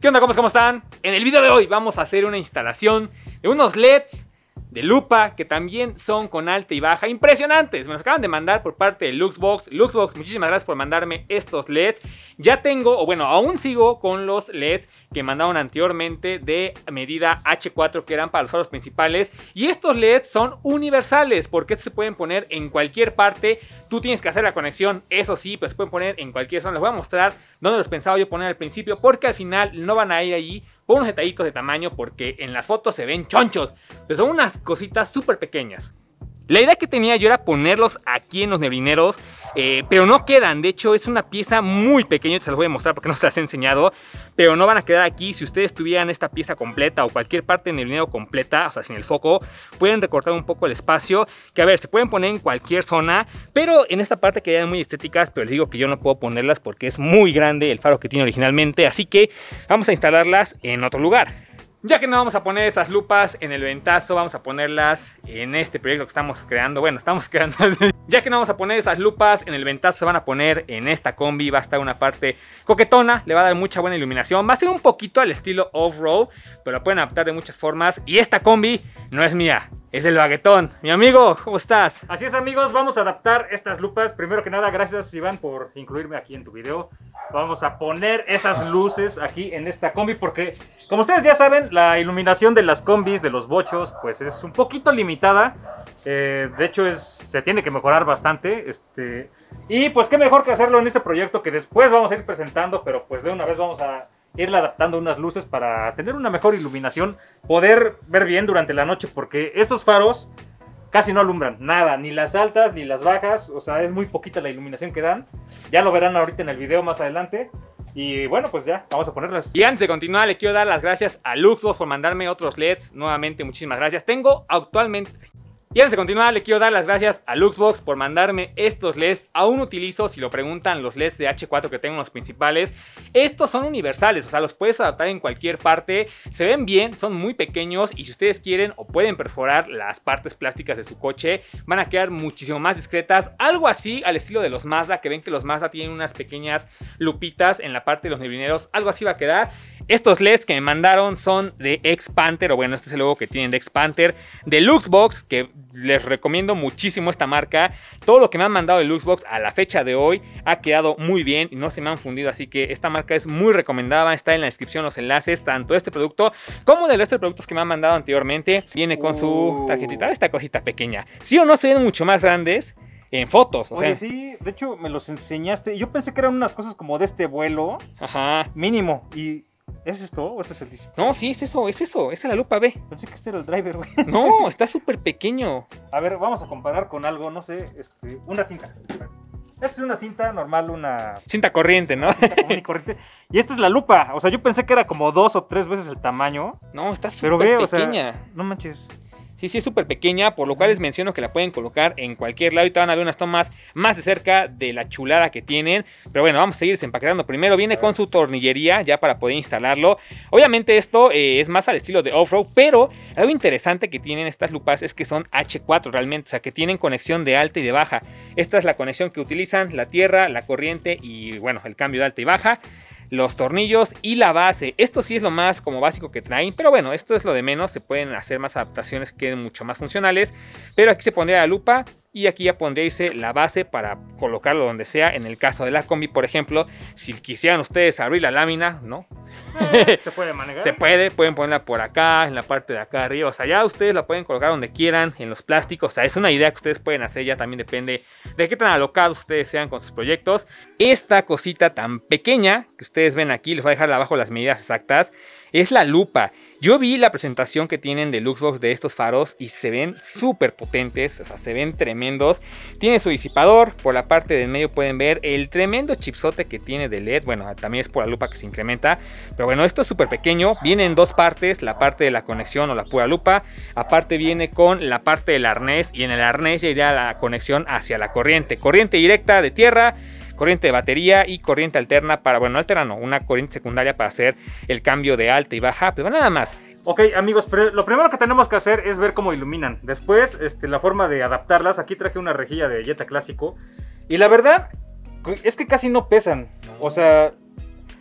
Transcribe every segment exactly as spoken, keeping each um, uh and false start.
¿Qué onda, compas? ¿Cómo están? En el video de hoy vamos a hacer una instalación de unos L E Ds de lupa que también son con alta y baja impresionantes. Me los acaban de mandar por parte de Luxbox. Luxbox, muchísimas gracias por mandarme estos L E Ds. Ya tengo, o bueno, aún sigo con los L E Ds que mandaron anteriormente de medida H cuatro, que eran para los faros principales. Y estos L E Ds son universales porque estos se pueden poner en cualquier parte. Tú tienes que hacer la conexión, eso sí, pues se pueden poner en cualquier zona. Les voy a mostrar dónde los pensaba yo poner al principio, porque al final no van a ir ahí por unos detallitos de tamaño, porque en las fotos se ven chonchos, pero son unas cositas súper pequeñas. La idea que tenía yo era ponerlos aquí en los neblineros, eh, pero no quedan. De hecho, es una pieza muy pequeña, se las voy a mostrar porque no se las he enseñado, pero no van a quedar aquí. Si ustedes tuvieran esta pieza completa o cualquier parte del neblinero completa, o sea, sin el foco, pueden recortar un poco el espacio, que a ver, se pueden poner en cualquier zona, pero en esta parte quedan muy estéticas, pero les digo que yo no puedo ponerlas porque es muy grande el faro que tiene originalmente, así que vamos a instalarlas en otro lugar. Ya que no vamos a poner esas lupas en el ventazo, vamos a ponerlas en este proyecto que estamos creando. Bueno, estamos creando. Ya que no vamos a poner esas lupas en el ventazo, se van a poner en esta combi. Va a estar una parte coquetona, le va a dar mucha buena iluminación. Va a ser un poquito al estilo off-road, pero la pueden adaptar de muchas formas. Y esta combi no es mía, es del Baguetón. Mi amigo, ¿cómo estás? Así es, amigos, vamos a adaptar estas lupas. Primero que nada, gracias, Iván, por incluirme aquí en tu video. Vamos a poner esas luces aquí en esta combi porque, como ustedes ya saben, la iluminación de las combis, de los bochos, pues es un poquito limitada. Eh, de hecho, es, se tiene que mejorar bastante. Este, y pues qué mejor que hacerlo en este proyecto que después vamos a ir presentando, pero pues de una vez vamos a irle adaptando unas luces para tener una mejor iluminación, poder ver bien durante la noche, porque estos faros casi no alumbran nada, ni las altas ni las bajas, o sea, es muy poquita la iluminación que dan. Ya lo verán ahorita en el video más adelante. Y bueno, pues ya, vamos a ponerlas. Y antes de continuar, le quiero dar las gracias a Luxbox por mandarme otros L E Ds. Nuevamente, muchísimas gracias. Tengo actualmente... Y antes de continuar, le quiero dar las gracias a Luxbox por mandarme estos L E Ds. Aún utilizo, si lo preguntan, los L E Ds de H cuatro que tengo, los principales. Estos son universales, o sea, los puedes adaptar en cualquier parte. Se ven bien, son muy pequeños y si ustedes quieren o pueden perforar las partes plásticas de su coche, van a quedar muchísimo más discretas. Algo así al estilo de los Mazda, que ven que los Mazda tienen unas pequeñas lupitas en la parte de los neblineros. Algo así va a quedar. Estos L E Ds que me mandaron son de X-Panther, o bueno, este es el logo que tienen de X-Panther, de Luxbox, que les recomiendo muchísimo esta marca. Todo lo que me han mandado de Luxbox a la fecha de hoy ha quedado muy bien y no se me han fundido, así que esta marca es muy recomendada. Está en la descripción los enlaces, tanto de este producto como del resto de productos que me han mandado anteriormente. Viene con uh. su tarjetita, esta cosita pequeña. Sí o no, se ven mucho más grandes en fotos, o Oye, sea, sí, de hecho me los enseñaste. Yo pensé que eran unas cosas como de este vuelo. Ajá. Mínimo. ¿Y es esto o este es el disco? No, sí, es eso, es eso, esa es la lupa, ve. Pensé que este era el driver, güey. No, está súper pequeño. A ver, vamos a comparar con algo, no sé, este, una cinta. Esta es una cinta normal, una... Cinta corriente, ¿no? Cinta común y corriente. Y esta es la lupa. O sea, yo pensé que era como dos o tres veces el tamaño. No, está pero súper ve, pequeña. O sea, no manches. Sí, sí, es súper pequeña, por lo cual les menciono que la pueden colocar en cualquier lado y te van a ver unas tomas más de cerca de la chulada que tienen. Pero bueno, vamos a seguir desempaquetando. Primero viene con su tornillería ya para poder instalarlo. Obviamente esto eh, es más al estilo de off-road, pero algo interesante que tienen estas lupas es que son H cuatro realmente, o sea que tienen conexión de alta y de baja. Esta es la conexión que utilizan, la tierra, la corriente y bueno, el cambio de alta y baja. Los tornillos y la base. Esto sí es lo más como básico que traen, pero bueno, esto es lo de menos. Se pueden hacer más adaptaciones que queden mucho más funcionales, pero aquí se pondría la lupa y aquí ya pondréis la base para colocarlo donde sea. En el caso de la combi, por ejemplo, si quisieran ustedes abrir la lámina, ¿no? Eh, se puede manejar. Se puede, pueden ponerla por acá, en la parte de acá arriba, o sea, ya ustedes la pueden colocar donde quieran, en los plásticos, o sea, es una idea que ustedes pueden hacer, ya también depende de qué tan alocados ustedes sean con sus proyectos. Esta cosita tan pequeña que ustedes ven aquí, les voy a dejar abajo las medidas exactas, es la lupa. Yo vi la presentación que tienen de Luxbox de estos faros y se ven súper potentes, o sea, se ven tremendos. Tiene su disipador, por la parte del medio pueden ver el tremendo chipsote que tiene de L E D. Bueno, también es por la lupa que se incrementa, pero bueno, esto es súper pequeño. Viene en dos partes, la parte de la conexión o la pura lupa. Aparte viene con la parte del arnés y en el arnés ya iría la conexión hacia la corriente. Corriente directa de tierra, corriente de batería y corriente alterna para, bueno, alterna no, una corriente secundaria para hacer el cambio de alta y baja, pero nada más. Ok, amigos, pero lo primero que tenemos que hacer es ver cómo iluminan. Después, este, la forma de adaptarlas. Aquí traje una rejilla de Jetta clásico y la verdad es que casi no pesan. O sea,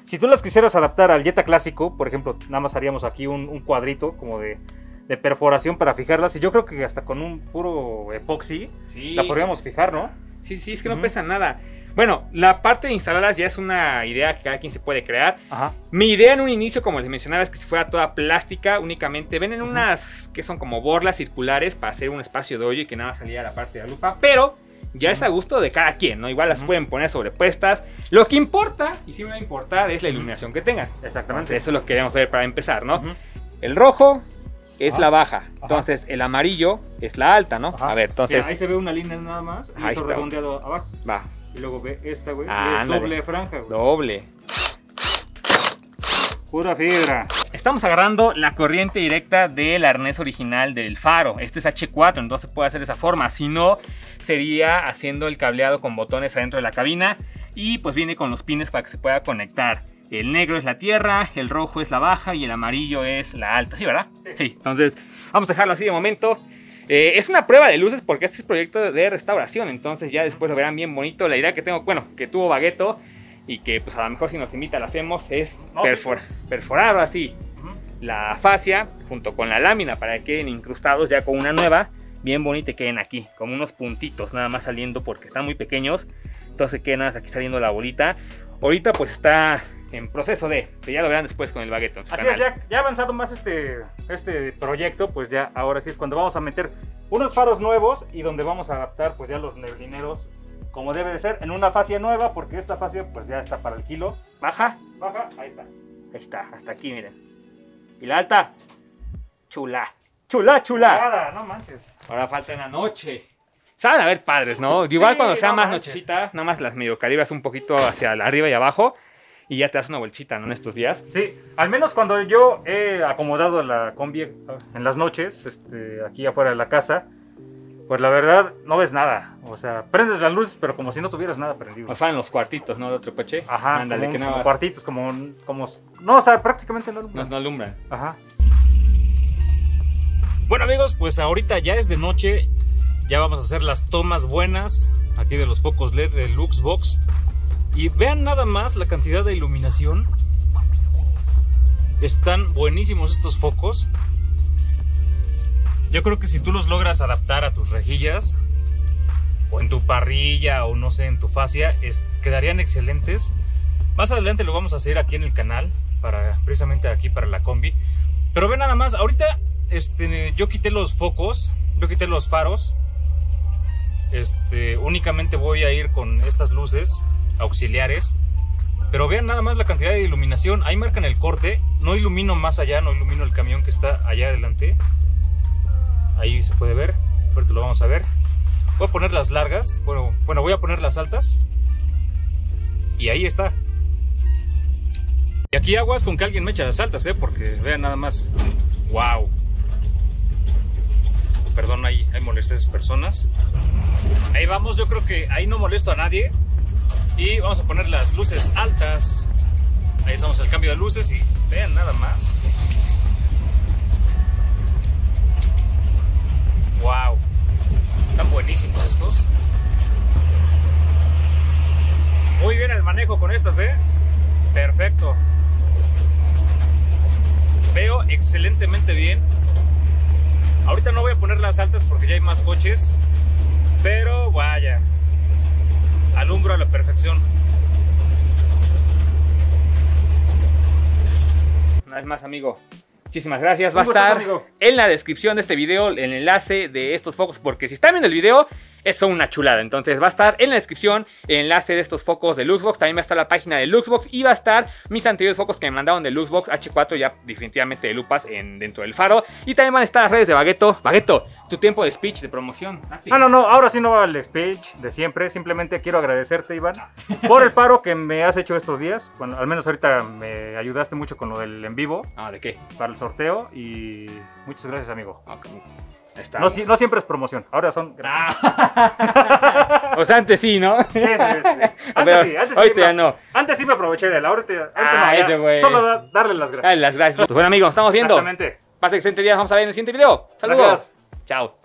Si tú las quisieras adaptar al Jetta clásico, por ejemplo, nada más haríamos aquí un, un cuadrito como de, de perforación para fijarlas. Y yo creo que hasta con un puro epoxi Sí. la podríamos fijar, ¿no? Sí, sí, es que no Ujú. pesa nada. Bueno, la parte de instalarlas ya es una idea que cada quien se puede crear. Ajá. Mi idea en un inicio, como les mencionaba, es que si fuera toda plástica únicamente. Ven en unas que son como borlas circulares para hacer un espacio de hoyo y que nada más saliera la parte de la lupa. Pero ya es a gusto de cada quien, ¿no? Igual las Ujú. pueden poner sobrepuestas. Lo que importa, y sí me va a importar, es la iluminación que tengan. Exactamente. Entonces, eso es lo que queremos ver para empezar, ¿no? Ujú. El rojo es Ajá. la baja. Entonces, el amarillo es la alta, ¿no? Ajá. A ver, entonces, Mira, ahí se ve una línea nada más y Ahí eso está. redondeado abajo. va, Y luego ve esta, güey. Ah, es ándale. doble franja, güey. doble. Pura fibra. Estamos agarrando la corriente directa del arnés original del faro. Este es hache cuatro, entonces se puede hacer de esa forma. Si no, sería haciendo el cableado con botones adentro de la cabina. Y pues viene con los pines para que se pueda conectar. El negro es la tierra, el rojo es la baja y el amarillo es la alta. ¿Sí, verdad? Sí. Entonces, vamos a dejarlo así de momento. Eh, es una prueba de luces porque este es proyecto de restauración. Entonces ya después lo verán bien bonito. La idea que tengo, bueno, que tuvo Bagueto y que pues a lo mejor si nos invita la hacemos es No, perfor- perforar así Ujú. la fascia junto con la lámina para que queden incrustados ya con una nueva bien bonita y queden aquí como unos puntitos nada más saliendo porque están muy pequeños, entonces queden nada más aquí saliendo la bolita. Ahorita pues está en proceso de, que ya lo verán después con el Bagueto en su Así canal. es, ya, ya avanzado más este, este proyecto, pues ya ahora sí es cuando vamos a meter unos faros nuevos y donde vamos a adaptar pues ya los neblineros como debe de ser en una fascia nueva, porque esta fascia pues ya está para el kilo. Baja, Baja, ahí está. ahí está, hasta aquí miren. Y la alta, chula, chula, chula. Nada, no manches. Ahora falta en la noche. Saben a ver padres, ¿no? Igual Sí, cuando sea no más manches. nochecita, nada más las medio calibras un poquito hacia arriba y abajo y ya te das una vueltita, ¿no? En estos días. Sí, al menos cuando yo he acomodado la combi en las noches, este, aquí afuera de la casa, pues la verdad no ves nada. O sea, prendes las luces, pero como si no tuvieras nada prendido. O sea, en los cuartitos, ¿no? De otro coche. Ajá, Ándale, como, que un- nada como más cuartitos, como, como... No, o sea, prácticamente no. no, no alumbran. Ajá. Bueno amigos, pues ahorita ya es de noche. Ya vamos a hacer las tomas buenas aquí de los focos L E D de Luxbox. Y vean nada más la cantidad de iluminación. Están buenísimos estos focos. Yo creo que si tú los logras adaptar a tus rejillas, o en tu parrilla, o no sé, en tu fascia, es- quedarían excelentes. Más adelante lo vamos a hacer aquí en el canal, para, precisamente aquí para la combi. Pero ve nada más, ahorita este, yo quité los focos, yo quité los faros. Este, únicamente voy a ir con estas luces auxiliares. Pero vean nada más la cantidad de iluminación. Ahí marcan el corte. No ilumino más allá, no ilumino el camión que está allá adelante. Ahí se puede ver. Ahorita lo vamos a ver. Voy a poner las largas. Bueno, bueno, voy a poner las altas. Y ahí está. Y aquí aguas con que alguien me echa las altas, ¿eh? Porque vean nada más. ¡Wow! Perdón, ahí hay molestas personas. Ahí vamos, yo creo que ahí no molesto a nadie. Y vamos a poner las luces altas. Ahí estamos el cambio de luces y vean nada más. ¡Wow! Están buenísimos estos. Muy bien el manejo con estas, ¿eh? Perfecto. Veo excelentemente bien. Ahorita no voy a poner las altas porque ya hay más coches. Pero vaya, alumbro a la perfección. Una vez más, amigo, muchísimas gracias. Va a Un gustazo, estar amigo. en la descripción de este video el enlace de estos focos, porque si están viendo el video, es una chulada. Entonces va a estar en la descripción el enlace de estos focos de Luxbox. También va a estar la página de Luxbox y va a estar mis anteriores focos que me mandaron de Luxbox hache cuatro, ya definitivamente de lupas en, dentro del faro. Y también van a estar las redes de Bagueto. Bagueto, tu tiempo de speech, de promoción. No, no, no, ahora sí no va el speech de siempre. Simplemente quiero agradecerte, Iván, por el paro que me has hecho estos días. Bueno, al menos ahorita me ayudaste mucho con lo del en vivo Ah, ¿de qué? para el sorteo. Y muchas gracias, amigo. Ok, está. No, si- no siempre es promoción, ahora son gracias. O sea, antes sí, ¿no? Sí, sí, sí, sí. Pero Antes sí, antes sí. ahorita me- ya no. Antes sí me aproveché de él, ahorita, ahorita Ah, no, ya, ese güey. solo da- darle las gracias. Dale las gracias. Pues bueno, amigos, estamos viendo. Exactamente. Pasa excelente día. Vamos a ver en el siguiente video. Saludos. Gracias. Chao.